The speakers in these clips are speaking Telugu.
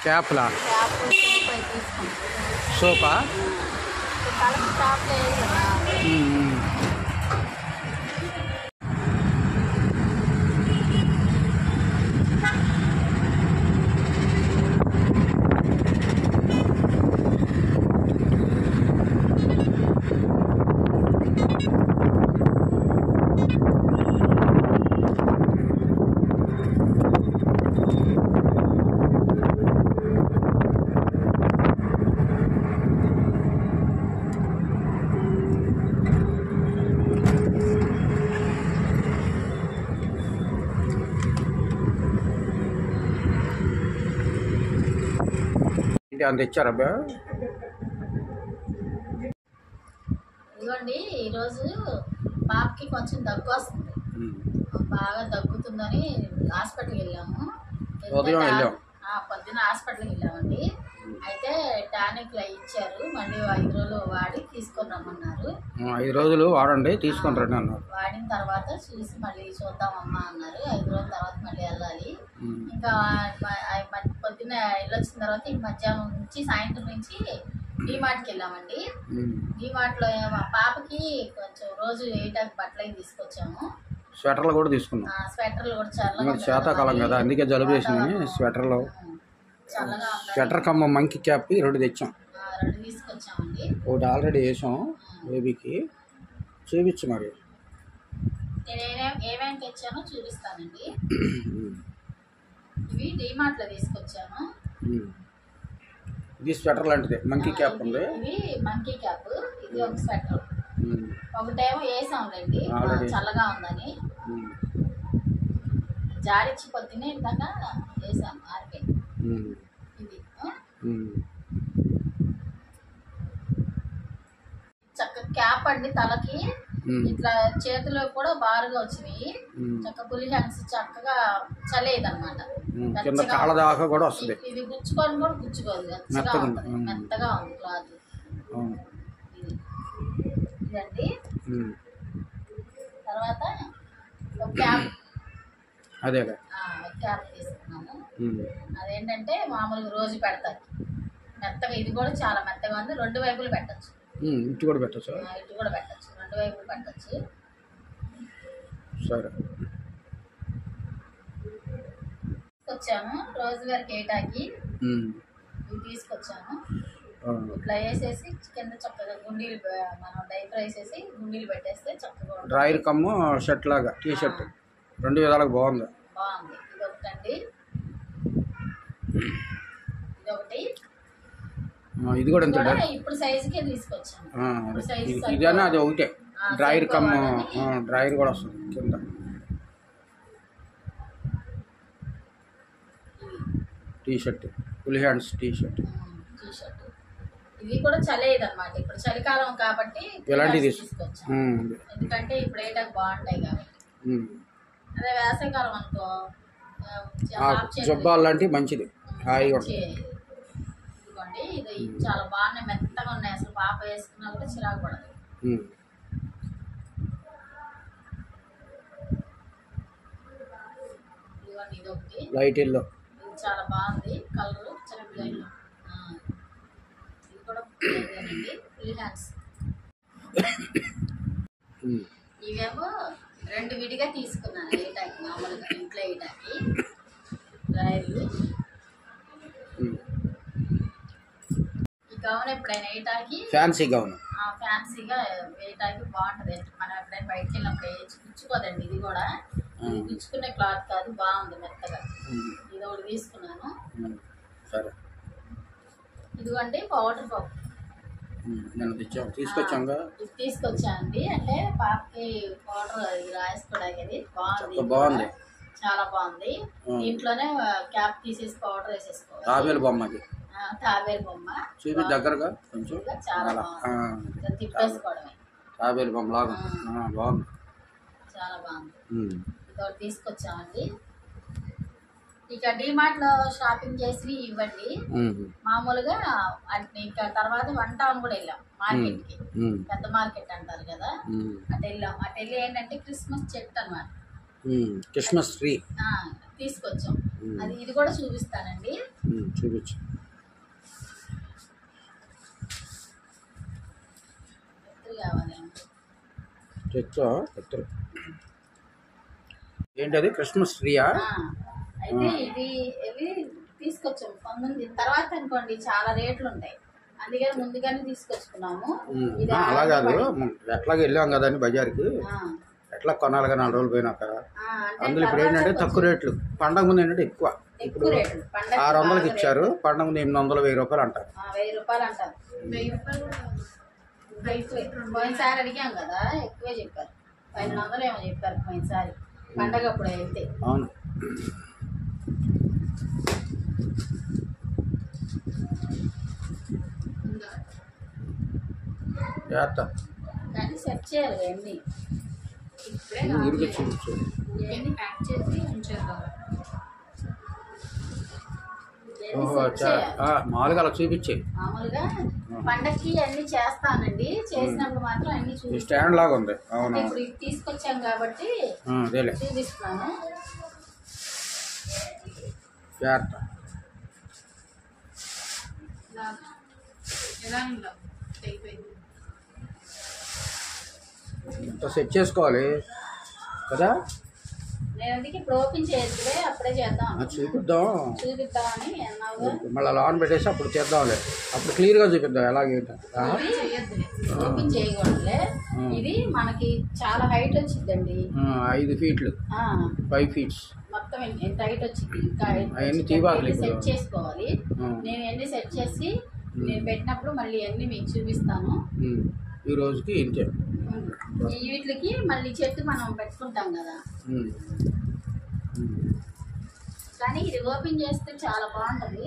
క్యాప్లా క్యాప్ సోప్ అవి తీసుకుంటాం. సోపా తలకు క్యాప్లో వేయాలి కదా. అంత ఇచ్చారా అబ్బా? ఇదిగోండి ఈరోజు పాపకి కొంచెం దగ్గు వస్తుంది, బాగా దగ్గుతుందని హాస్పిటల్కి వెళ్ళాము. ఉదయం వెళ్ళాం. పొద్దున్న హాస్పిటల్కి వెళ్ళామండి. అయితే టానిక్లు అవి ఇచ్చారు, మళ్ళీ 5 రోజులు వాడి తీసుకొని రమ్మన్నారు. 5 రోజులు వాడండి తీసుకొని రండి అన్నారు. వాడిన తర్వాత చూసి మళ్ళీ చూద్దామమ్మా అన్నారు. 5 రోజుల తర్వాత మళ్ళీ వెళ్ళాలి. ఇంకా పొద్దున్న వెళ్ళొచ్చిన తర్వాత ఇంక మధ్యాహ్నం నుంచి సాయంత్రం నుంచి డీమార్ట్కి వెళ్ళామండి. డీమార్ట్లో మా పాపకి కొంచెం రోజు వేయటానికి బట్టలు తీసుకొచ్చాము. స్వెటర్లు కూడా తీసుకున్నాం. స్వెటర్లు కూడా చాలా శీతాకాలం కదా, అందుకే జలుబు చేసింది. స్వెటర్లు, స్వెటర్ కమ్మ మంకీ క్యాప్ 2 తెచ్చాం. 2 తీసుకొచ్చామండి. ఒకటి ఆల్రెడీ వేసాం బేబీకి. చూపించు మరి. నేను ఏమేమి తెచ్చానో చూపిస్తానండి. ఇవి డీమార్ట్లో తీసుకొచ్చాను. ఇది స్వెటర్ లాంటిది, మంకీ క్యాప్ ఉంది. ఇది మంకీ క్యాప్, ఇది ఒక స్వెటర్. ఒకటేమో వేసాంలేండి చల్లగా ఉందని, జాడిచ్చి పొద్దున్నే ఇందాక వేసాం ఆరికే. ఇది చక్క క్యాప్ అండి, తలకి ఇట్లా చేతిలో కూడా బారుగా వచ్చినాయి. చక్క పులి హ్యాండ్స్ చక్కగా చలేదు అనమాట. దాకా కూడా వస్తుంది. ఇది గుచ్చుకొని కూడా గుచ్చుకోదు, మెత్తగా ఉంది క్లాత్. ఇదండి. తర్వాత ఒక క్యాప్, అదే క్యాప్ తీసుకున్నాము. అదేంటంటే మామూలుగా రోజు పెడతారు మెత్తగా. ఇది కూడా చాలా మెత్తగా ఉంది, 2 వైపులు పెట్టచ్చు. ఇటు కూడా పెట్టచ్చు, 2 వైపులు పెట్టచ్చు. సరే తీసుకొచ్చాను రోజు గారికి వేయటానికి. ఇవి తీసుకొచ్చాను. ఇట్లా వేసేసి కింద చక్కగా గుండీలు, మనం డైపర్ వేసేసి గుండీలు పెట్టేస్తే చక్కగా డ్రైర్ కమ్ము షర్ట్ లాగా, టీ షర్ట్ 2 విధాలుగా బాగుంది. ఇది ఒకటండి, ఇదొకటి. ఇది కూడా ఎంత? ఇప్పుడు సైజుకే తీసుకొచ్చాను. ఇదేనా అది ఒకటే డ్రైర్ కమ్ము, డ్రైర్ కూడా వస్తుంది కింద. T shirt, full hands T shirt. ఇవి కూడా చలేదు అనమాట. ఇప్పుడు చలికాలం కాబట్టి ఎలాంటివి తీసుకొచ్చాను, ఎందుకంటే ఇప్పుడు వేయటానికి బాగుంటాయి కాబట్టి. అదే వేసవికాలం అనుకో జబ్బాలు లాంటివి మంచిది, హాయిగా ఉంటుంది. ఇదిగోండి, ఇది చాలా బాగున్నాయి, మెత్తగా ఉన్నాయి. అసలు పాప వేసుకున్నా కూడా చిరాకు పడదు. ఇదిగోండి, ఇదొకటి లైట్ ఎల్లో, ఇది చాలా బాగుంది కలర్, చిన్నపిల్ల. ఇది కూడా ఫుల్ హ్యాండ్స్. ఇవేమో 2 విడిగా తీసుకున్నాను వేయటానికి, మామూలుగా ఇంట్లో వేయటానికి డ్రైర్లు. ఈ గౌన్ ఎప్పుడైనా వేయటానికి ఫ్యాన్సీ గౌన్, ఫ్యాన్సీగా వేయటానికి బాగుంటుంది. మనం ఎప్పుడైనా బయటకు వెళ్ళినప్పుడు గుచ్చుకోదండి. ఇది కూడా గుచ్చుకునే క్లాత్ కాదు, బాగుంది మెత్తగా. ఇది ఒకటి తీసుకున్నాను. సరే ఇదిగోండి పౌడర్ పప్పు తీసుకొచ్చాంగా. ఇది తీసుకొచ్చానండి, అంటే పాపకి పౌడర్ రాసుకోవడానికి. బాగుంది, చాలా బాగుంది. దీంట్లోనే క్యాప్ తీసేసి పౌడర్ వేసేసుకోవాలి. తాబేలు బొమ్మకి, తాబేలు బొమ్మ చూపి దగ్గరగా కొంచెం. చాలా బాగుంది, తిప్పేసుకోవడమే. తాబేలు బొమ్మ లాగా బాగుంది, చాలా బాగుంది. ఇది తీసుకొచ్చామండి. ఇక డిమార్ట్లో షాపింగ్ చేసి ఇవ్వండి. మామూలుగా ఇంకా తర్వాత 1 టౌన్ కూడా వెళ్ళాం మార్కెట్కి. పెద్ద మార్కెట్ అంటారు కదా, అటు వెళ్ళాం. అటు వెళ్ళి ఏంటంటే క్రిస్మస్ చెట్టు అనమాట. క్రిస్మస్ ట్రీ తీసుకొచ్చాం. అది ఇది కూడా చూపిస్తానండి. చూపించు. కావాలి తెచ్చా ఎత్తరు. ఏంటది క్రిస్మస్ ట్రీయా? అయితే ఇది తీసుకొచ్చాము. 19 తర్వాత అనుకోండి చాలా రేట్లు ఉంటాయి, అందుకని ముందుగానే తీసుకొచ్చుకున్నాము. అలా కాదు, ఎట్లాగ వెళ్ళాం కదా అని బజార్కి, ఎట్లా కొనాలి కదా 4 రోజులు పోయినాక. అందులో ఇప్పుడు ఏంటంటే తక్కువ రేట్లు. పండగ ముందు ఏంటంటే ఎక్కువ. ఇప్పుడు 600కి ఇచ్చారు, పండగ ముందు 800, 1000 రూపాయలు అంటారు. 1000 రూపాయలు అంటారు. 1000 రూపాయలు పోయినసారి అడిగాం కదా, ఎక్కువే చెప్పారు. 1500 ఏమో చెప్పారు పోయినసారి పండగ అప్పుడు అయితే. అవును. కానీ సెట్ చేయాలి ఇవన్నీ. ఇప్పుడే చూపించు. ఇవన్నీ ప్యాక్ చేసి ఉంచేద్దాం. మామూలుగా అలా చూపించే. మామూలుగా పండక్కి అన్ని చేస్తానండి, చేసినప్పుడు మాత్రం అన్ని స్టాండ్ లాగా ఉంది. అవును, ఇప్పుడు ఇది తీసుకొచ్చాం కాబట్టి చూపిస్తున్నాను. సెట్ చేసుకోవాలి కదా. నేను అందుకే ఇప్పుడు ఓపెన్ చేయొద్దులే, అప్పుడే చేద్దాం. చూపిద్దామని మళ్ళీ లాన్ పెట్టేసి అప్పుడు చేద్దాంలే, అప్పుడు క్లియర్గా చూపిద్దాం ఎలాగేంటి. ఓపెన్ చేయకూడదులే. ఇది మనకి చాలా హైట్ వచ్చిందండి, 5 ఫీట్లు 5 ఫీట్స్ మొత్తం ఎంత హైట్ వచ్చింది. అవన్నీ తీవాలి, సెట్ చేసుకోవాలి. నేను అన్ని సెట్ చేసి నేను పెట్టినప్పుడు మళ్ళీ అన్ని మీకు చూపిస్తాను. ఈ రోజుకి ఇంతే. వీటికి మళ్ళీ చెట్టు మనం పెట్టుకుంటాం కదా, కానీ ఇది ఓపెన్ చేస్తే చాలా బాగుంటుంది.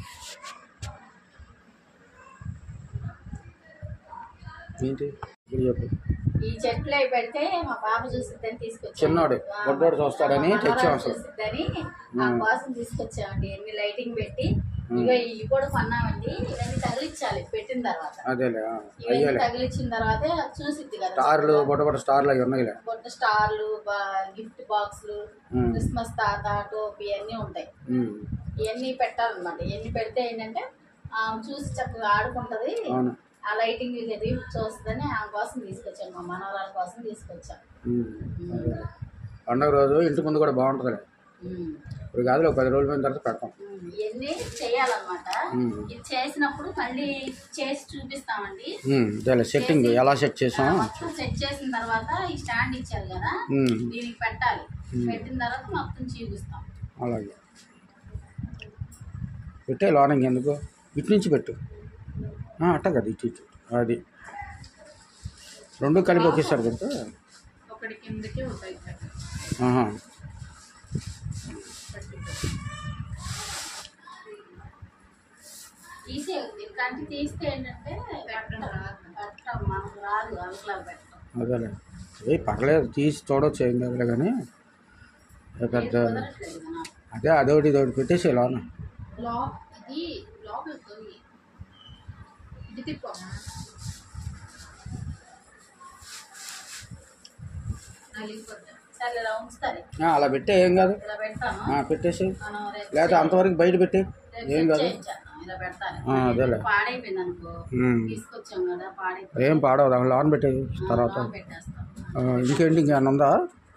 ఈ చెట్లు అవి పెడితే మా బాబు చూసిద్దని తీసుకొచ్చాను. చిన్నోడు బొడ్డోడు చూస్తాడని చూసిద్దని ఆ కోసం తీసుకొచ్చామండి. ఎన్ని లైటింగ్ పెట్టి ఇగో ఇవి కూడా కొన్నామండి. ఇవన్నీ తగిలించాలి పెట్టిన తర్వాత. ఇవన్నీ తగిలించిన తర్వాత చూసిద్ది కదా. స్టార్లు బొడ్డ స్టార్లు అవి ఉన్నాయి, బొడ్డ స్టార్లు, గిఫ్ట్ బాక్స్లు, క్రిస్మస్ తాత టోపీ అన్నీ ఉంటాయి. ఇవన్నీ పెట్టాలన్నమాట. ఇవన్నీ పెడితే ఏంటంటే చూసి చక్కగా ఆడుకుంటది. ఆ లైటింగ్ చూస్తుందని ఆమె కోసం తీసుకొచ్చాను, మా మనవరాల కోసం తీసుకొచ్చాను. పండుగ రోజు ఇంటి ముందు కూడా బాగుంటుంది. ఇప్పుడు కాదు, 10 రోజుల పోయిన తర్వాత పెడతాం. ఇవన్నీ చేయాలన్నమాట. ఇది చేసినప్పుడు మళ్ళీ చేసి చూపిస్తామండి. సెట్టింగ్ ఎలా సెట్ చేసాం. సెట్ చేసిన తర్వాత ఈ స్టాండ్ ఇచ్చారు కదా, దీనికి పెట్టాలి. పెట్టిన తర్వాత మొత్తం చూపిస్తాం. అలాగే పెట్టే లోనింగ్ ఎందుకు, ఇటు నుంచి పెట్టు. అట్ట కదా, ఇటు ఇటు అది 2 కలిపి ఒకేసారి పెడితే ఒకటి కిందకి ఉంటాయి. తీసే కంటి తీస్తే ఏంటంటే మనకు రాదు, అలా పెట్టడం. అదేలే, పర్లేదు, తీసి చూడవచ్చు, ఏం కదలే. కానీ పెద్ద అదొకటి ఇదొకటి పెట్టేసి లోన. ఇది లోపల ఇది తిప్పమ్మా. అలా పెట్టే, ఏం కాదు, పెట్టేసి. లేకపోతే అంతవరకు బయట పెట్టే, ఏం కాదు. అదేలే, ఏం పాడవదు. అక్కడ లోన్ పెట్టే తర్వాత ఇంకేంటి, ఇంకేమన్నా ఉందా?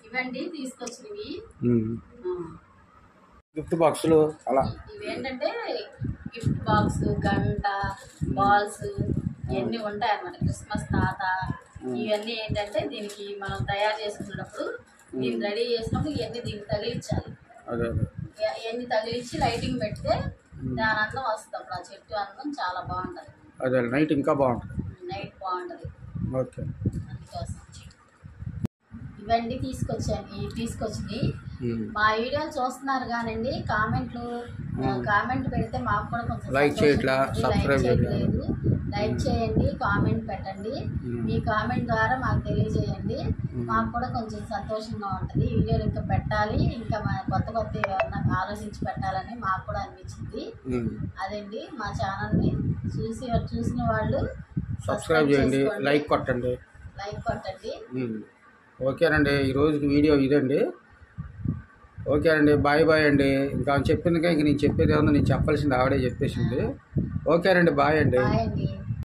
గిఫ్ట్ బాక్సులు అలా ఇవేంటంటే గిఫ్ట్ బాక్స్, గంట, బాల్స్ ఇవన్నీ ఉంటాయి అన్నమాట. క్రిస్మస్ తాత ఇవన్నీ ఏంటంటే దీనికి మనం తయారు చేసుకున్నప్పుడు, దీన్ని రెడీ చేసినప్పుడు ఇవన్నీ దీనికి తగిలించాలి. ఇవన్నీ తగిలించి లైటింగ్ పెడితే దాని అందం వస్తుంది. ఆ చెట్టు అందం చాలా బాగుంటుంది. అదే నైట్ ఇంకా బాగుంటుంది. నైట్ బాగుంటుంది. ఓకే, అందుకోసం ఇవన్నీ తీసుకొచ్చి మా వీడియోలు చూస్తున్నారు కానండి, కామెంట్ పెడితే మాకు కూడా కొంచెం లైక్ చేయట్లా, సబ్స్క్రైబ్ చేయట్లేదు. లైక్ చేయండి, కామెంట్ పెట్టండి. మీ కామెంట్ ద్వారా మాకు తెలియజేయండి, మాకు కూడా కొంచెం సంతోషంగా ఉంటుంది. వీడియోలు ఇంకా పెట్టాలి, ఇంకా కొత్త ఏమన్నా ఆలోచించి పెట్టాలని మాకు కూడా అనిపించింది. అదండి, మా ఛానల్ని చూసిన వాళ్ళు సబ్స్క్రైబ్ చేయండి, లైక్ కొట్టండి. ఓకేనండి, ఈరోజుకి వీడియో ఇదండి. ఓకే అండి, బాయ్ బాయ్ అండి. ఇంకా చెప్పిందిగా ఇంక నేను చెప్పేది ఏమన్నా, నేను చెప్పాల్సింది ఆవిడే చెప్పేసింది. ఓకేనండి, బాయ్ అండి. బాయ్ అండి.